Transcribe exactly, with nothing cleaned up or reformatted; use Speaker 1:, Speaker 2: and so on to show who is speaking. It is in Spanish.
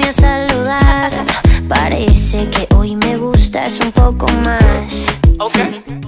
Speaker 1: a saludar. Parece que hoy me gustas un poco más.
Speaker 2: Okay.